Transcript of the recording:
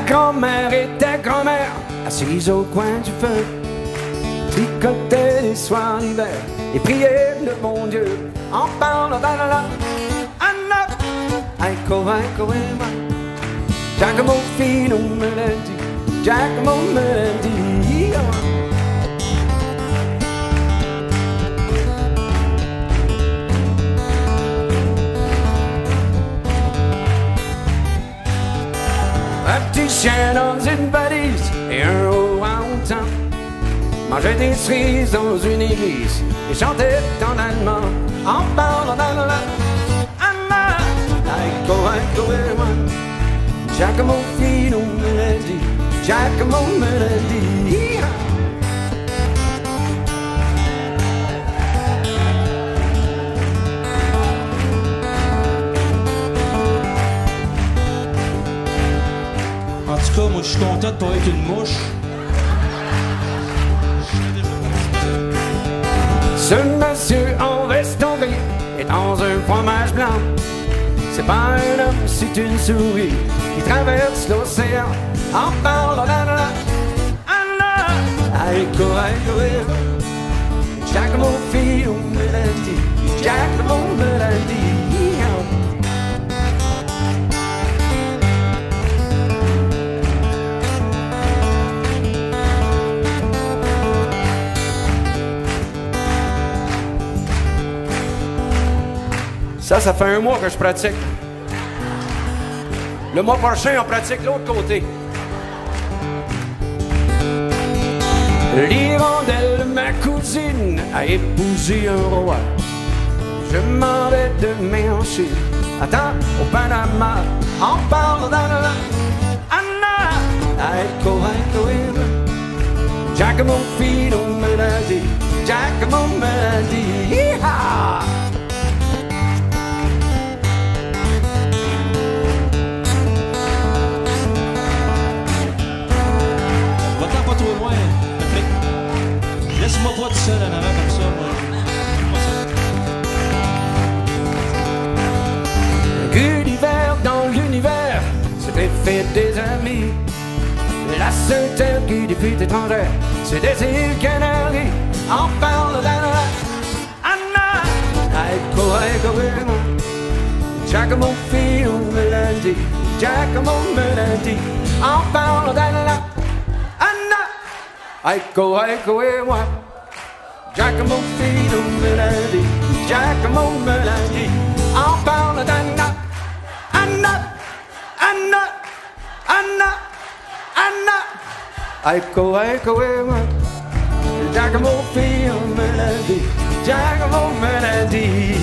grand-mère et ta grand-mère, assises au coin du feu, tricotaient les soirs d'hiver et priaient le bon Dieu en parlant d'Anna, Anna, Aiko Aiko et moi. Giacomo fino melody, Giacomo melody. Un petit chien dans une valise et un haut en temps mangeait des cerises dans une église et chantait en allemand en parlant d'Anna, Anna, Aiko Aiko et moi. Giacomo fino melody, Giacomo melody. En tout cas, moi je suis content de pas être une mouche. Ce monsieur en veston gris est dans un fromage blanc. C'est pas un homme, c'est une souris qui traverse l'océan en parlant d'Anna, Anna, Aiko Aiko et Giacomo fino melody, Giacomo melody. Ça fait un mois que je pratique. Le mois prochain, on pratique l'autre côté. L'hirondelle de ma cousine a épousé un roi. Je m'en vais demain en Chine. Attends, au Panama, en parlant d'Anna, Anna, Aiko Aiko et Giacomo fino melody, Giacomo melody. Yeehaw! Trop loin, Patrick. Laisse-moi pas tout seul en avant comme ça, moi. Un cul d'hiver dans l'univers s'était fait des amis. La seule terre qui depuis étrangère, c'est des îles Canaries. En parle d'Anna, Anna, Aiko Aiko et moi. Giacomo fino melody, Giacomo melody. En parle d'Anna, Aiko Aiko et moi. Giacomo fino melody, Giacomo melody. En parle d'Anna, Anna, Anna, Anna, Anna. Aiko Aiko et moi. Giacomo fino melody, Giacomo melody.